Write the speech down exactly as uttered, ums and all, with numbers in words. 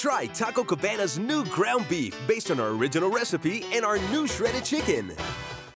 Try Taco Cabana's new ground beef based on our original recipe and our new shredded chicken.